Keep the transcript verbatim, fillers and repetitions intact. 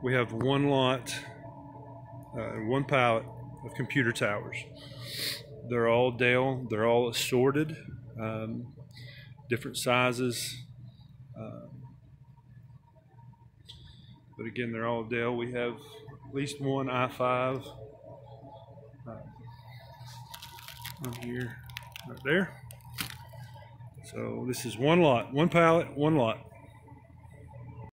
we have one lot, uh, one pallet of computer towers. They're all Dell. They're all assorted, um, different sizes. Uh, but again, they're all Dell. We have at least one i five uh, on here, right there. So this is one lot, one pallet, one lot.